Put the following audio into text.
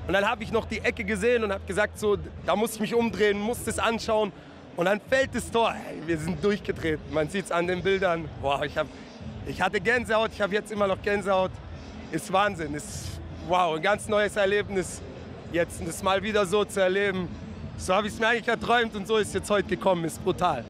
Und dann habe ich noch die Ecke gesehen und habe gesagt, so, da muss ich mich umdrehen, muss das anschauen. Und dann fällt das Tor. Hey, wir sind durchgedreht. Man sieht es an den Bildern. Boah, ich hatte Gänsehaut, ich habe jetzt immer noch Gänsehaut. Ist Wahnsinn. Ist, wow, ein ganz neues Erlebnis. Jetzt das mal wieder so zu erleben. So habe ich es mir eigentlich erträumt und so ist es jetzt heute gekommen. Ist brutal.